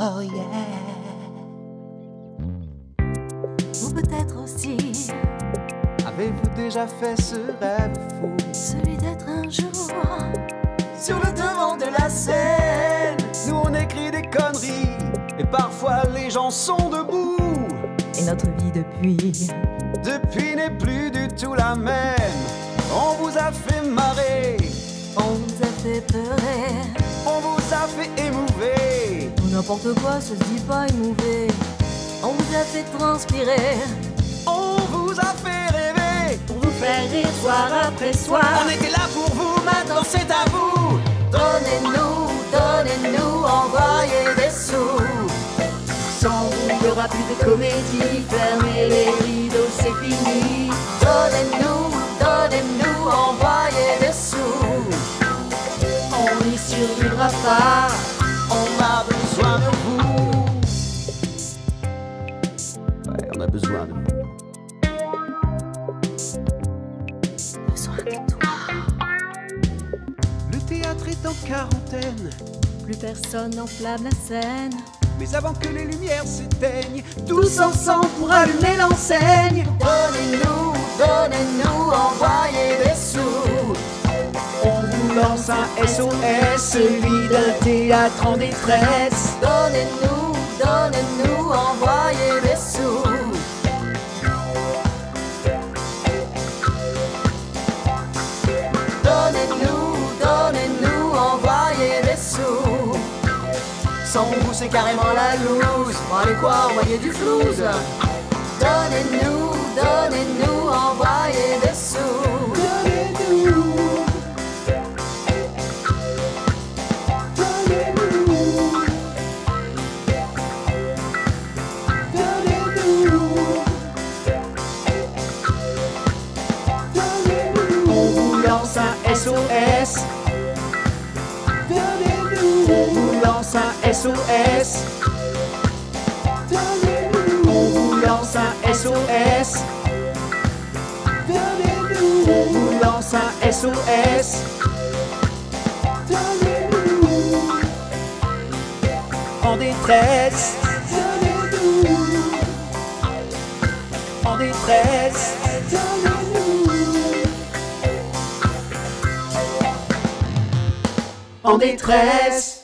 Oh yeah. Ou peut-être aussi Avez-vous déjà fait ce rêve fou, celui d'être un jour sur le devant de la scène? Nous on écrit des conneries et parfois les gens sont debout. et notre vie depuis Depuis n'est plus du tout la même. On vous a fait marrer, on vous a fait pleurer. on vous a fait émouver. Ou n'importe quoi, ça se dit pas émouvé. On vous a fait transpirer On vous a fait rêver. pour vous faire rire soir après soir. On était là pour vous, maintenant c'est à vous. Donnez-nous, donnez-nous, envoyez des sous. Sans vous, il n'y aura plus de comédie. Fermez les rideaux, c'est fini. Donnez-nous, donnez-nous, envoyez des sous. On n'y survivra pas. On a besoin de vous. Ouais, on a besoin de vous. Besoin de toi. Le théâtre est en quarantaine, Plus personne n'enflamme la scène. mais avant que les lumières s'éteignent, Tous ensemble pour allumer l'enseigne. Donnez-nous, donnez-nous, envoyez des sous. on vous lance un SOS, celui d'un théâtre en détresse. Donnez-nous, donnez-nous, envoyez des sous. Donnez-nous, donnez-nous, envoyez des sous. Sans vous, c'est carrément la loose. Bon, allez quoi, envoyez du flouze. Donnez-nous, donnez-nous, envoyez des sous. Donnez-nous, donnez-nous, donnez-nous, donnez-nous. On vous lance un SOS. Donnez-nous, on vous lance un SOS. Donnez-nous, on vous lance un SOS. Donnez-nous, on vous lance un SOS. Donnez-nous, en détresse. Donnez-nous, en détresse. Donnez-nous, en détresse.